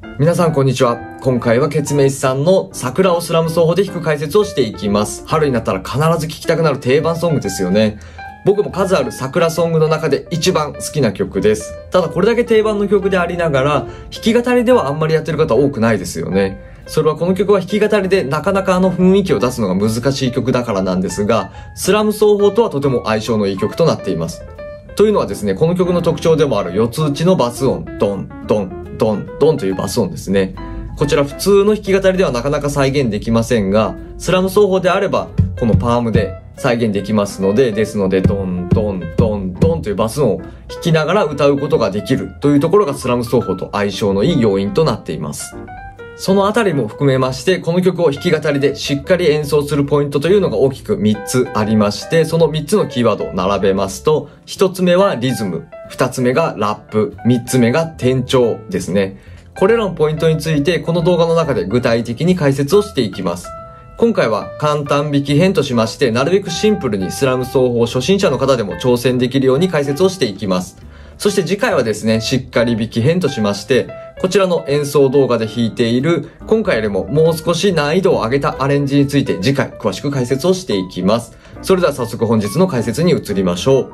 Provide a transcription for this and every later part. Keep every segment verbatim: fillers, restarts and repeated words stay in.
皆さんこんにちは。今回はケツメイシさんの桜をスラム奏法で弾く解説をしていきます。春になったら必ず聴きたくなる定番ソングですよね。僕も数ある桜ソングの中で一番好きな曲です。ただこれだけ定番の曲でありながら、弾き語りではあんまりやってる方多くないですよね。それはこの曲は弾き語りでなかなかあの雰囲気を出すのが難しい曲だからなんですが、スラム奏法とはとても相性のいい曲となっています。というのはですね、この曲の特徴でもある四つ打ちのバス音、ドン、ドン、ドン、ドンというバス音ですね。こちら普通の弾き語りではなかなか再現できませんが、スラム奏法であればこのパームで再現できますので、ですのでドン、ドン、ドン、ドンというバス音を弾きながら歌うことができるというところがスラム奏法と相性のいい要因となっています。そのあたりも含めまして、この曲を弾き語りでしっかり演奏するポイントというのが大きくみっつありまして、そのみっつのキーワードを並べますと、ひとつめはリズム、ふたつめがラップ、みっつめが転調ですね。これらのポイントについてこの動画の中で具体的に解説をしていきます。今回は簡単弾き編としまして、なるべくシンプルにスラム奏法初心者の方でも挑戦できるように解説をしていきます。そして次回はですね、しっかり弾き編としまして、こちらの演奏動画で弾いている、今回よりももう少し難易度を上げたアレンジについて次回詳しく解説をしていきます。それでは早速本日の解説に移りましょう。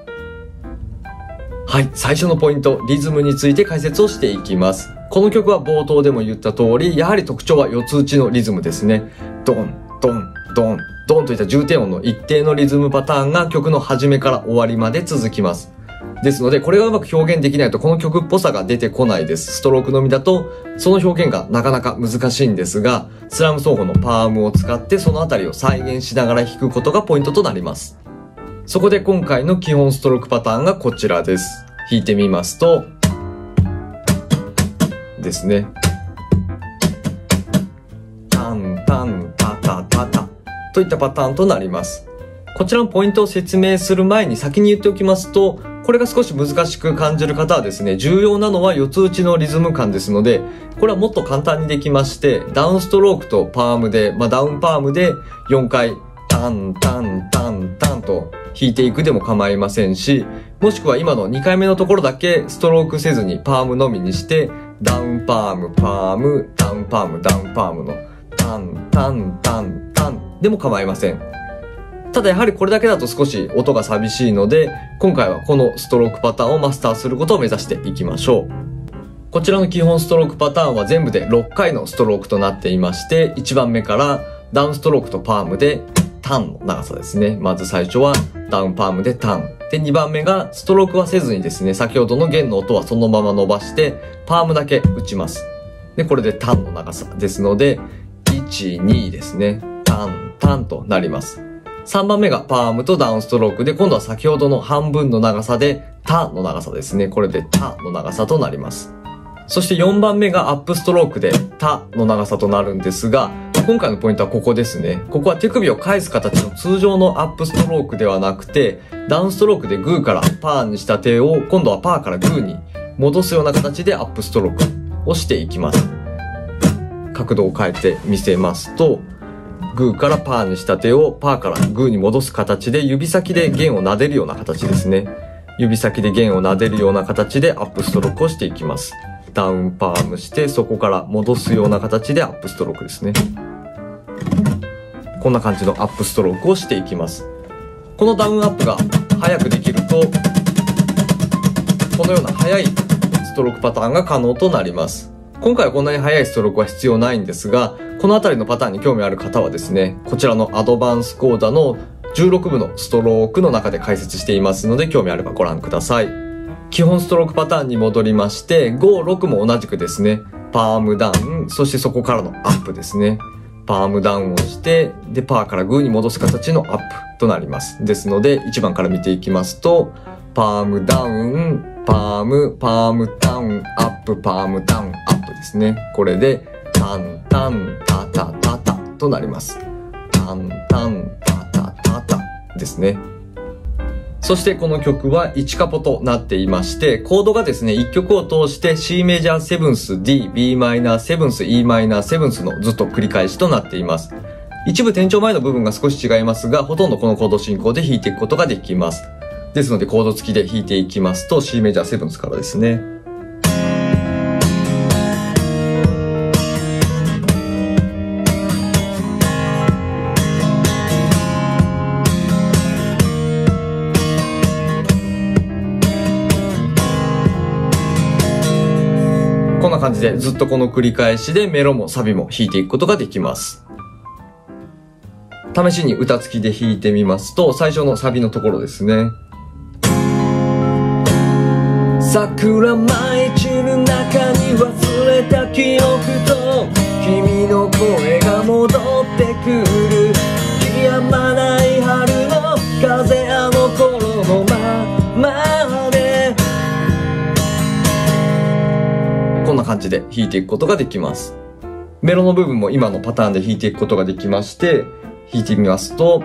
はい、最初のポイント、リズムについて解説をしていきます。この曲は冒頭でも言った通り、やはり特徴は四つ打ちのリズムですね。ドン、ドン、ドン、ドンといった重低音の一定のリズムパターンが曲の始めから終わりまで続きます。ですので、これがうまく表現できないとこの曲っぽさが出てこないです。ストロークのみだと、その表現がなかなか難しいんですが、スラム奏法のパームを使ってそのあたりを再現しながら弾くことがポイントとなります。そこで今回の基本ストロークパターンがこちらです。弾いてみますと、ですね。タンタンタタタタといったパターンとなります。こちらのポイントを説明する前に先に言っておきますと、これが少し難しく感じる方はですね、重要なのは四つ打ちのリズム感ですので、これはもっと簡単にできまして、ダウンストロークとパームで、まあダウンパームでよんかいタンタンタンタンと弾いていくでも構いませんし、もしくは今のにかいめのところだけストロークせずにパームのみにして、ダウンパームパームダウンパームダウンパームのタンタンタンタンでも構いません。ただやはりこれだけだと少し音が寂しいので、今回はこのストロークパターンをマスターすることを目指していきましょう。こちらの基本ストロークパターンは全部でろっかいのストロークとなっていまして、いちばんめからダウンストロークとパームでタンの長さですね。まず最初はダウンパームでタン。で、にばんめがストロークはせずにですね、先ほどの弦の音はそのまま伸ばして、パームだけ打ちます。で、これでタンの長さですので、いち、にですね。タン、タンとなります。さんばんめがパームとダウンストロークで、今度は先ほどの半分の長さでタの長さですね。これでタの長さとなります。そしてよんばんめがアップストロークでタの長さとなるんですが、今回のポイントはここですね。ここは手首を返す形の通常のアップストロークではなくて、ダウンストロークでグーからパーにした手を今度はパーからグーに戻すような形でアップストロークをしていきます。角度を変えてみせますと、グーからパーにした手をパーからグーに戻す形で指先で弦を撫でるような形ですね。指先で弦を撫でるような形でアップストロークをしていきます。ダウンパームしてそこから戻すような形でアップストロークですね。こんな感じのアップストロークをしていきます。このダウンアップが早くできると、このような速いストロークパターンが可能となります。今回はこんなに速いストロークは必要ないんですが、このあたりのパターンに興味ある方はですね、こちらのアドバンス講座のじゅうろくぶのストロークの中で解説していますので、興味あればご覧ください。基本ストロークパターンに戻りまして、ご、ろくも同じくですね、パームダウン、そしてそこからのアップですね。パームダウンをして、で、パーからグーに戻す形のアップとなります。ですので、いちばんから見ていきますと、パームダウン、パーム、パームダウン、アップ、パームダウン、アップですね。これで、タンタンタタタタとなります。タンタンタタタタですね。そしてこの曲はいちカポとなっていまして、コードがですね、いっきょくを通して C メジャーセブンス D、B マイナーセブンス E マイナーセブンスのずっと繰り返しとなっています。一部転調前の部分が少し違いますが、ほとんどこのコード進行で弾いていくことができます。ですのでコード付きで弾いていきますと C メジャーセブンスからですね。 こんな感じでずっとこの繰り返しでメロもサビも弾いていくことができます。試しに歌付きで弾いてみますと、最初のサビのところですね。桜舞い散る中に忘れた記憶と君の声が戻ってくる。止まない春の風、あの頃のままで。こんな感じで弾いていくことができます。メロの部分も今のパターンで弾いていくことができまして、弾いてみますと、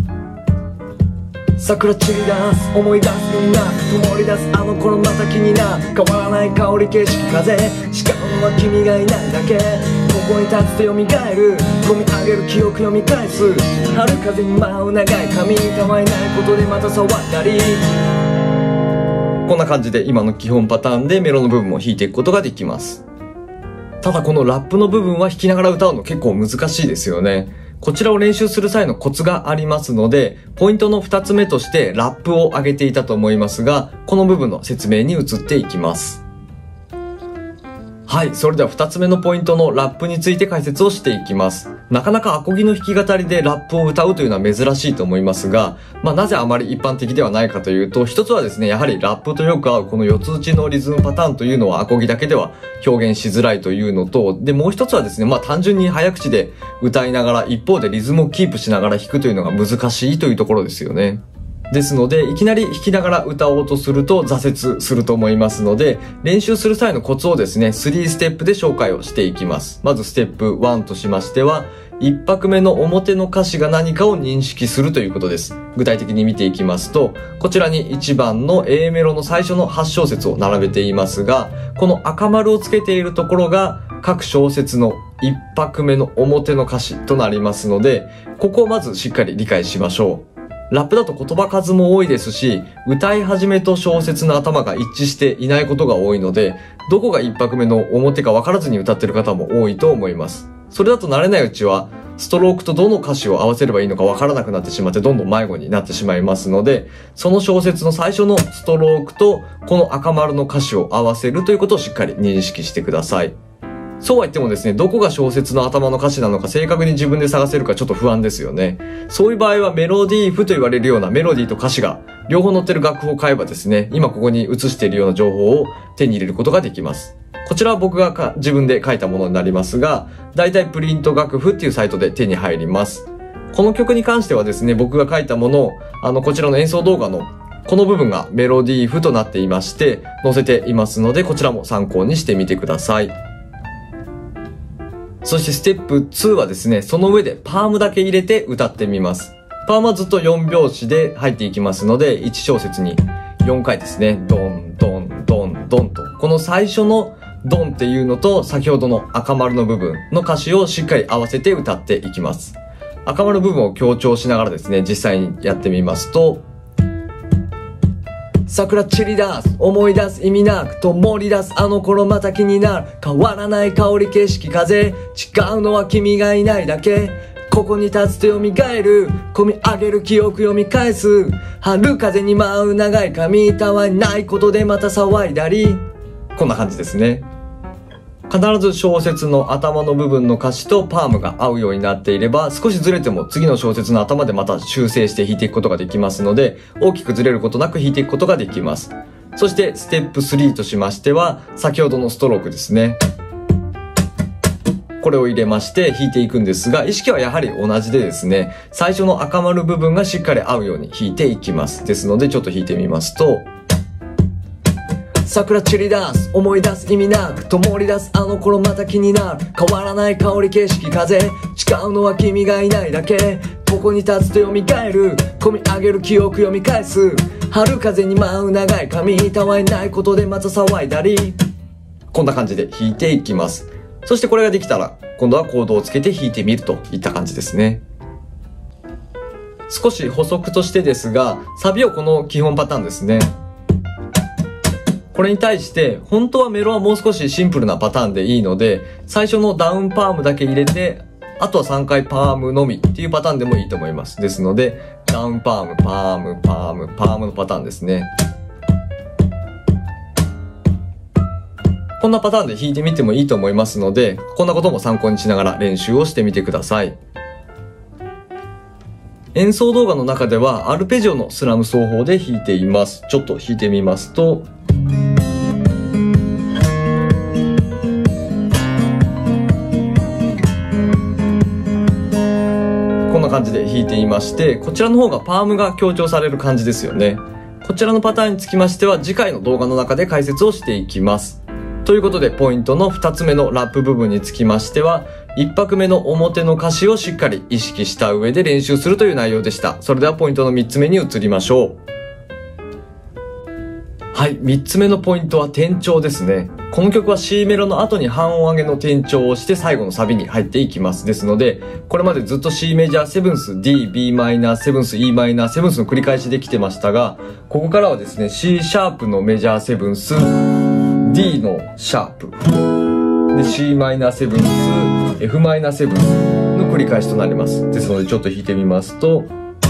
桜散り出す思い出すような灯り出すあの頃また気になる。変わらない香り景色風、誓うのは君がいないだけ。ここに立つと蘇る込み上げる記憶読み返す。春風に舞う長い髪、たわいないことでまた騒いだり。こんな感じで今の基本パターンでメロの部分も弾いていくことができます。ただこのラップの部分は弾きながら歌うの結構難しいですよね。こちらを練習する際のコツがありますので、ポイントの二つ目としてラップを上げていたと思いますが、この部分の説明に移っていきます。はい、それでは二つ目のポイントのラップについて解説をしていきます。なかなかアコギの弾き語りでラップを歌うというのは珍しいと思いますが、まあなぜあまり一般的ではないかというと、一つはですね、やはりラップとよく合うこの四つ打ちのリズムパターンというのはアコギだけでは表現しづらいというのと、で、もう一つはですね、まあ単純に早口で歌いながら一方でリズムをキープしながら弾くというのが難しいというところですよね。ですので、いきなり弾きながら歌おうとすると挫折すると思いますので、練習する際のコツをですね、スリーステップで紹介をしていきます。まずステップワンとしましては、一拍目の表の歌詞が何かを認識するということです。具体的に見ていきますと、こちらにいちばんの A メロの最初のはち小節を並べていますが、この赤丸をつけているところが各小節の一拍目の表の歌詞となりますので、ここをまずしっかり理解しましょう。ラップだと言葉数も多いですし、歌い始めと小節の頭が一致していないことが多いので、どこが一拍目の表か分からずに歌ってる方も多いと思います。それだと慣れないうちは、ストロークとどの歌詞を合わせればいいのか分からなくなってしまってどんどん迷子になってしまいますので、その小節の最初のストロークとこの赤丸の歌詞を合わせるということをしっかり認識してください。そうは言ってもですね、どこが小節の頭の歌詞なのか正確に自分で探せるかちょっと不安ですよね。そういう場合はメロディー譜と言われるようなメロディーと歌詞が両方載ってる楽譜を買えばですね、今ここに映しているような情報を手に入れることができます。こちらは僕がか自分で書いたものになりますが、だいたいプリント楽譜っていうサイトで手に入ります。この曲に関してはですね、僕が書いたものを、あの、こちらの演奏動画のこの部分がメロディー譜となっていまして、載せていますので、こちらも参考にしてみてください。そしてステップツーはですね、その上でパームだけ入れて歌ってみます。パームはずっとよん拍子で入っていきますので、いち小節によんかいですね。ドン、ドン、ドン、ドンと。この最初のドンっていうのと、先ほどの赤丸の部分の歌詞をしっかり合わせて歌っていきます。赤丸部分を強調しながらですね、実際にやってみますと、桜散り出す思い出す意味なく灯り出すあの頃また気になる。変わらない香り景色風、違うのは君がいないだけ。ここに立つと蘇る込み上げる記憶読み返す。春風に舞う長い髪、たわいないことでまた騒いだり。こんな感じですね。必ず小節の頭の部分の歌詞とパームが合うようになっていれば、少しずれても次の小節の頭でまた修正して弾いていくことができますので、大きくずれることなく弾いていくことができます。そしてステップスリーとしましては、先ほどのストロークですね。これを入れまして弾いていくんですが、意識はやはり同じでですね、最初の赤丸部分がしっかり合うように弾いていきます。ですのでちょっと弾いてみますと、桜散り出す思い出す意味なく灯り出すあの頃また気になる。変わらない香り景色風、違うのは君がいないだけ。ここに立つと蘇る込み上げる記憶読み返す。春風に舞う長い髪、たわいないことでまた騒いだり。こんな感じで弾いていきます。そしてこれができたら今度はコードをつけて弾いてみるといった感じですね。少し補足としてですが、サビをこの基本パターンですね。これに対して、本当はメロはもう少しシンプルなパターンでいいので、最初のダウンパームだけ入れて、あとはさんかいパームのみっていうパターンでもいいと思います。ですので、ダウンパーム、パーム、パーム、パームのパターンですね。 こんなパターンで弾いてみてもいいと思いますので、こんなことも参考にしながら練習をしてみてください。演奏動画の中ではアルペジオのスラム奏法で弾いています。ちょっと弾いてみますと、こんな感じで弾いていまして、こちらの方がパームが強調される感じですよね。こちらのパターンにつきましては次回の動画の中で解説をしていきます。ということでポイントのふたつめのラップ部分につきましては、いっ拍目の表の歌詞をしっかり意識した上で練習するという内容でした。それではポイントのみっつめに移りましょう。はい、みっつめのポイントは転調ですね。この曲は C メロの後に半音上げの転調をして最後のサビに入っていきます。ですので、これまでずっと C メジャーセブンス、D、B マイナー、セブンス、E マイナー、セブンスの繰り返しできてましたが、ここからはですね、C シャープのメジャーセブンス、D のシャープ、で C マイナーセブンス、F マイナーセブンスの繰り返しとなります。ですのでちょっと弾いてみますと、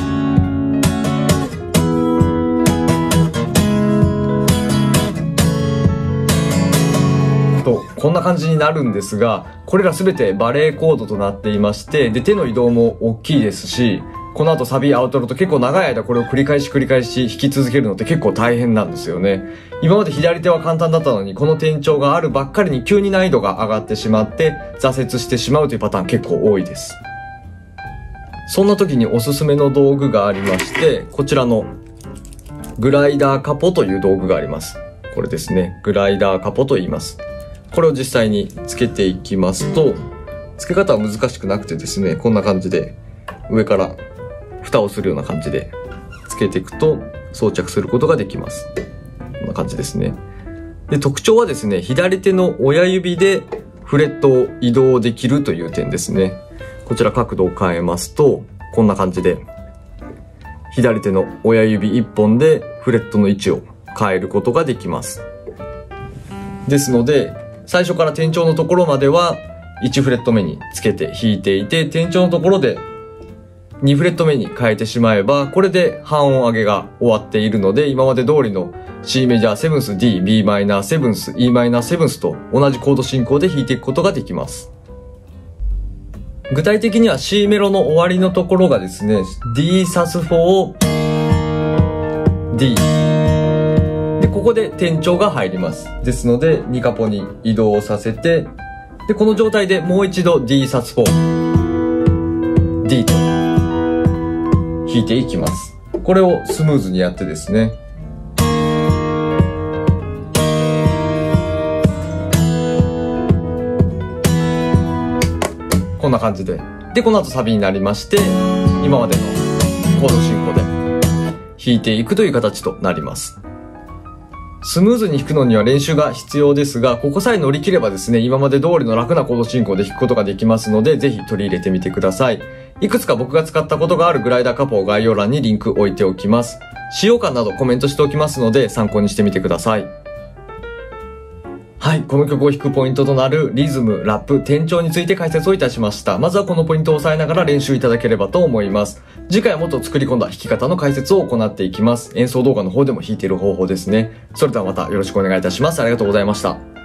とこんな感じになるんですが、これらすべてバレエコードとなっていまして、で手の移動も大きいですし、この後サビアウトロと結構長い間これを繰り返し繰り返し弾き続けるのって結構大変なんですよね。今まで左手は簡単だったのに、この転調があるばっかりに急に難易度が上がってしまって挫折してしまうというパターン結構多いです。そんな時におすすめの道具がありまして、こちらのグライダーカポという道具があります。これですね、グライダーカポと言います。これを実際につけていきますと、付け方は難しくなくてですね、こんな感じで上から蓋をするような感じでつけていくと装着することができます。こんな感じですね。で、特徴はですね、左手の親指でフレットを移動できるという点ですね。こちら角度を変えますと、こんな感じで左手の親指いっぽんでフレットの位置を変えることができます。ですので、最初から転調のところまではいちフレット目につけて弾いていて、転調のところでにフレット目に変えてしまえば、これで半音上げが終わっているので、今まで通りの C メジャーセブンス、D、B マイナーセブンス、E マイナーセブンスと同じコード進行で弾いていくことができます。具体的には C メロの終わりのところがですね、D サスフォー、D。で、ここで転調が入ります。ですので、にカポに移動させて、で、この状態でもう一度 D サスフォー、D と弾いていきます。これをスムーズにやってですね、こんな感じで。で、この後サビになりまして、今までのコード進行で弾いていくという形となります。スムーズに弾くのには練習が必要ですが、ここさえ乗り切ればですね、今まで通りの楽なコード進行で弾くことができますので、ぜひ取り入れてみてください。いくつか僕が使ったことがあるグライダーカポを概要欄にリンク置いておきます。使用感などコメントしておきますので、参考にしてみてください。はい、この曲を弾くポイントとなるリズム、ラップ、転調について解説をいたしました。まずはこのポイントを押さえながら練習いただければと思います。次回はもっと作り込んだ弾き方の解説を行っていきます。演奏動画の方でも弾いている方法ですね。それではまたよろしくお願いいたします。ありがとうございました。